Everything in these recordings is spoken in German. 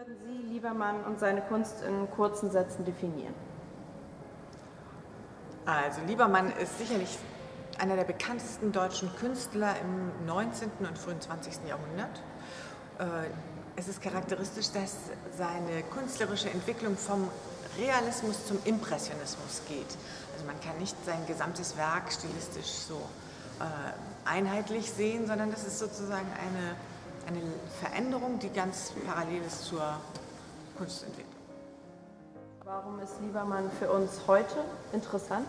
würden Sie Liebermann und seine Kunst in kurzen Sätzen definieren? Also Liebermann ist sicherlich einer der bekanntesten deutschen Künstler im 19. und frühen 20. Jahrhundert. Es ist charakteristisch, dass seine künstlerische Entwicklung vom Realismus zum Impressionismus geht. Also man kann nicht sein gesamtes Werk stilistisch so einheitlich sehen, sondern das ist sozusagen eine Veränderung, die ganz parallel ist zur Kunstentwicklung. Warum ist Liebermann für uns heute interessant?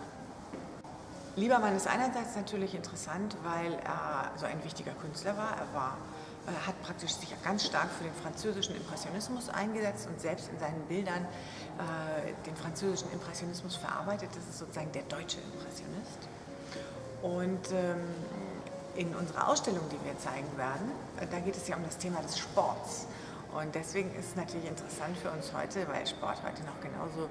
Liebermann ist einerseits natürlich interessant, weil er so ein wichtiger Künstler war. Er hat praktisch sich ganz stark für den französischen Impressionismus eingesetzt und selbst in seinen Bildern den französischen Impressionismus verarbeitet. Das ist sozusagen der deutsche Impressionist. Und in unserer Ausstellung, die wir zeigen werden, da geht es ja um das Thema des Sports. Und deswegen ist es natürlich interessant für uns heute, weil Sport heute noch genauso,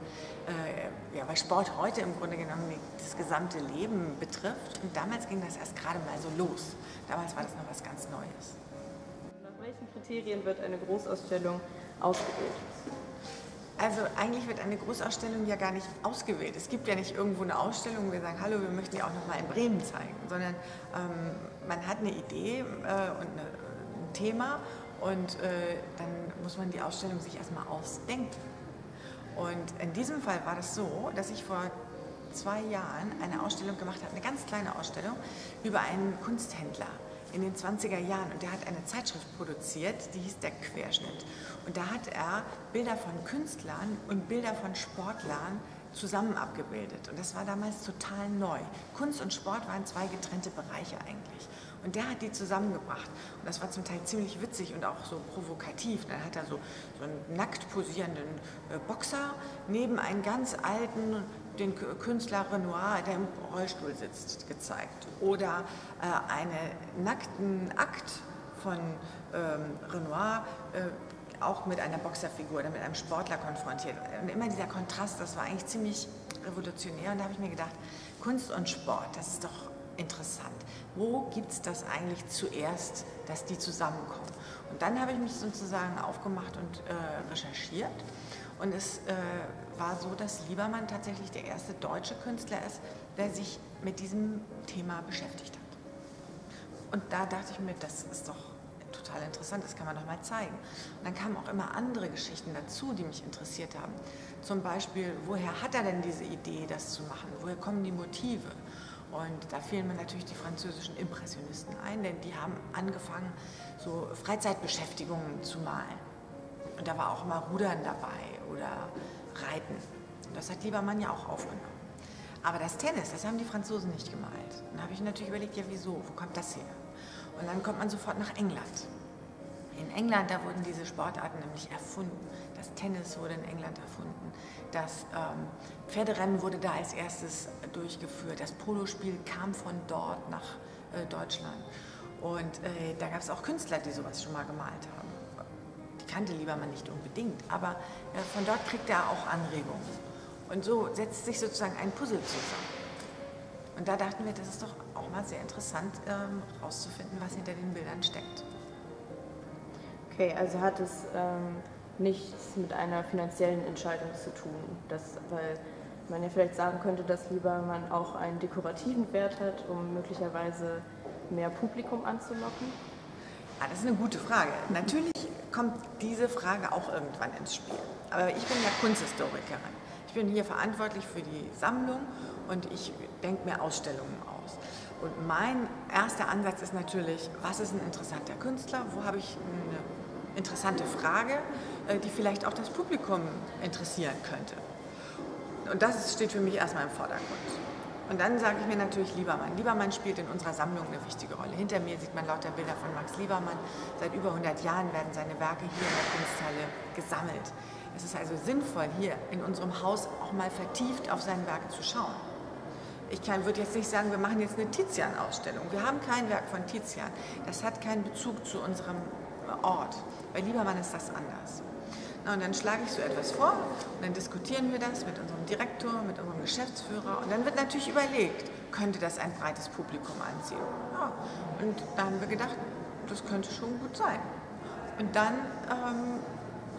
weil Sport heute im Grunde genommen das gesamte Leben betrifft. Und damals ging das erst gerade mal so los. Damals war das noch was ganz Neues. Nach welchen Kriterien wird eine Großausstellung ausgewählt? Also eigentlich wird eine Großausstellung ja gar nicht ausgewählt. Es gibt ja nicht irgendwo eine Ausstellung, wo wir sagen, hallo, wir möchten die auch noch mal in Bremen zeigen, sondern man hat eine Idee und ein Thema und dann muss man die Ausstellung sich erstmal ausdenken. Und in diesem Fall war das so, dass ich vor 2 Jahren eine Ausstellung gemacht habe, eine ganz kleine Ausstellung über einen Kunsthändler in den 20er Jahren, und der hat eine Zeitschrift produziert, die hieß Der Querschnitt. Und da hat er Bilder von Künstlern und Bilder von Sportlern zusammen abgebildet. Und das war damals total neu. Kunst und Sport waren 2 getrennte Bereiche eigentlich. Und der hat die zusammengebracht. Und das war zum Teil ziemlich witzig und auch so provokativ. Dann hat er so einen nackt posierenden Boxer neben einen ganz alten, den Künstler Renoir, der im Rollstuhl sitzt, gezeigt. Oder einen nackten Akt von Renoir, auch mit einer Boxerfigur oder mit einem Sportler konfrontiert. Und immer dieser Kontrast, das war eigentlich ziemlich revolutionär. Und da habe ich mir gedacht, Kunst und Sport, das ist doch interessant. Wo gibt es das eigentlich zuerst, dass die zusammenkommen? Und dann habe ich mich sozusagen aufgemacht und recherchiert. Und es war so, dass Liebermann tatsächlich der erste deutsche Künstler ist, der sich mit diesem Thema beschäftigt hat. Und da dachte ich mir, das ist doch total interessant, das kann man doch mal zeigen. Und dann kamen auch immer andere Geschichten dazu, die mich interessiert haben. Zum Beispiel, woher hat er denn diese Idee, das zu machen? Woher kommen die Motive? Und da fielen mir natürlich die französischen Impressionisten ein, denn die haben angefangen, so Freizeitbeschäftigungen zu malen. Und da war auch immer Rudern dabei oder Reiten. Und das hat Liebermann ja auch aufgenommen. Aber das Tennis, das haben die Franzosen nicht gemalt. Dann habe ich natürlich überlegt, ja wieso, wo kommt das her? Und dann kommt man sofort nach England. In England, da wurden diese Sportarten nämlich erfunden. Das Tennis wurde in England erfunden. Das Pferderennen wurde da als erstes durchgeführt. Das Polospiel kam von dort nach Deutschland. Und da gab es auch Künstler, die sowas schon mal gemalt haben. Die kannte Liebermann nicht unbedingt, aber von dort kriegt er auch Anregungen. Und so setzt sich sozusagen ein Puzzle zusammen. Und da dachten wir, das ist doch auch mal sehr interessant, herauszufinden, was hinter den Bildern steckt. Okay, also hat es nichts mit einer finanziellen Entscheidung zu tun, weil man ja vielleicht sagen könnte, dass Liebermann auch einen dekorativen Wert hat, um möglicherweise mehr Publikum anzulocken? Ah, das ist eine gute Frage. Natürlich kommt diese Frage auch irgendwann ins Spiel. Aber ich bin ja Kunsthistorikerin. Ich bin hier verantwortlich für die Sammlung und ich denke mir Ausstellungen aus. Und mein erster Ansatz ist natürlich, was ist ein interessanter Künstler? Wo habe ich eine interessante Frage, die vielleicht auch das Publikum interessieren könnte? Und das steht für mich erstmal im Vordergrund. Und dann sage ich mir natürlich Liebermann. Liebermann spielt in unserer Sammlung eine wichtige Rolle. Hinter mir sieht man lauter Bilder von Max Liebermann. Seit über 100 Jahren werden seine Werke hier in der Kunsthalle gesammelt. Es ist also sinnvoll, hier in unserem Haus auch mal vertieft auf seine Werke zu schauen. Ich würde jetzt nicht sagen, wir machen jetzt eine Tizian-Ausstellung. Wir haben kein Werk von Tizian. Das hat keinen Bezug zu unserem Ort. Bei Liebermann ist das anders. Na, und dann schlage ich so etwas vor und dann diskutieren wir das mit unserem Direktor, mit unserem Geschäftsführer und dann wird natürlich überlegt, könnte das ein breites Publikum anziehen? Ja. Und da haben wir gedacht, das könnte schon gut sein. Und dann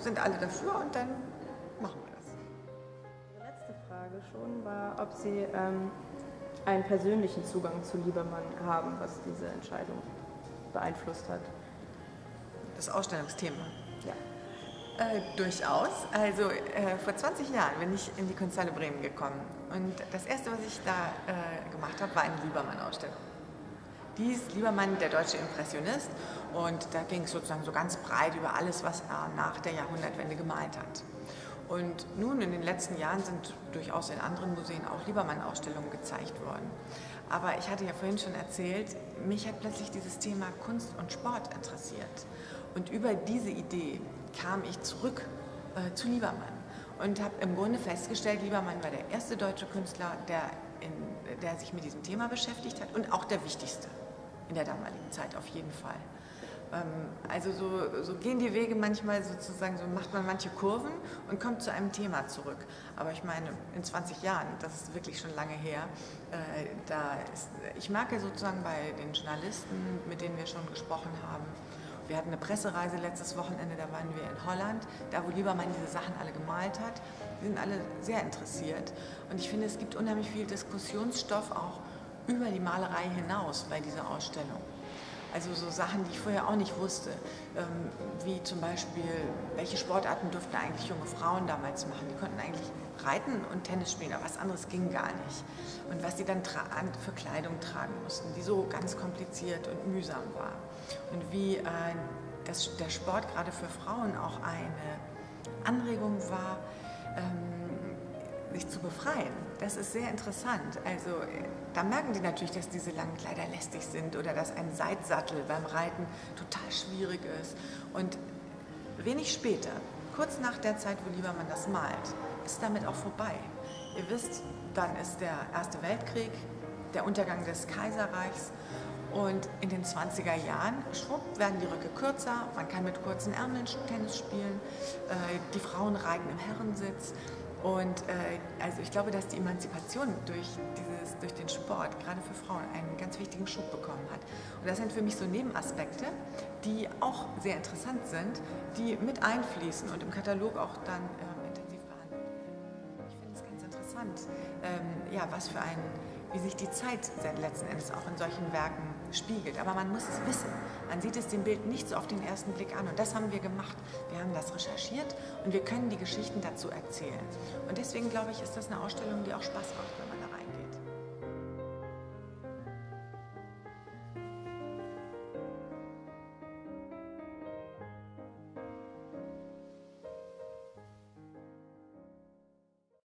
sind alle dafür und dann machen wir das. Die letzte Frage schon war, ob Sie einen persönlichen Zugang zu Liebermann haben, was diese Entscheidung beeinflusst hat. Das Ausstellungsthema. Ja. Durchaus. Also vor 20 Jahren bin ich in die Kunsthalle Bremen gekommen und das erste, was ich da gemacht habe, war eine Liebermann-Ausstellung. Die ist Liebermann, der deutsche Impressionist, und da ging es sozusagen so ganz breit über alles, was er nach der Jahrhundertwende gemalt hat. Und nun in den letzten Jahren sind durchaus in anderen Museen auch Liebermann-Ausstellungen gezeigt worden. Aber ich hatte ja vorhin schon erzählt, mich hat plötzlich dieses Thema Kunst und Sport interessiert. Und über diese Idee kam ich zurück zu Liebermann und habe im Grunde festgestellt, Liebermann war der erste deutsche Künstler, der sich mit diesem Thema beschäftigt hat und auch der wichtigste in der damaligen Zeit auf jeden Fall. Also so gehen die Wege manchmal sozusagen, so macht man manche Kurven und kommt zu einem Thema zurück. Aber ich meine, in 20 Jahren, das ist wirklich schon lange her, ich merke sozusagen bei den Journalisten, mit denen wir schon gesprochen haben, wir hatten eine Pressereise letztes Wochenende, da waren wir in Holland, da wo Liebermann diese Sachen alle gemalt hat. Die sind alle sehr interessiert und ich finde, es gibt unheimlich viel Diskussionsstoff auch über die Malerei hinaus bei dieser Ausstellung. Also so Sachen, die ich vorher auch nicht wusste, wie zum Beispiel, welche Sportarten durften eigentlich junge Frauen damals machen? Die konnten eigentlich reiten und Tennis spielen, aber was anderes ging gar nicht. Und was sie dann für Kleidung tragen mussten, die so ganz kompliziert und mühsam war. Und wie der Sport gerade für Frauen auch eine Anregung war, sich zu befreien. Das ist sehr interessant. Also da merken die natürlich, dass diese langen Kleider lästig sind oder dass ein Seitsattel beim Reiten total schwierig ist. Und wenig später, kurz nach der Zeit, wo Liebermann das malt, ist damit auch vorbei. Ihr wisst, dann ist der Erste Weltkrieg, der Untergang des Kaiserreichs und in den 20er Jahren, schwupp, werden die Röcke kürzer, man kann mit kurzen Ärmeln Tennis spielen, die Frauen reiten im Herrensitz. Und also ich glaube, dass die Emanzipation durch den Sport, gerade für Frauen, einen ganz wichtigen Schub bekommen hat. Und das sind für mich so Nebenaspekte, die auch sehr interessant sind, die mit einfließen und im Katalog auch dann intensiv behandelt werden. Ich finde es ganz interessant, ja, wie sich die Zeit letzten Endes auch in solchen Werken spiegelt. Aber man muss es wissen. Man sieht es dem Bild nicht so auf den ersten Blick an. Und das haben wir gemacht. Wir haben das recherchiert und wir können die Geschichten dazu erzählen. Und deswegen glaube ich, ist das eine Ausstellung, die auch Spaß macht, wenn man da reingeht.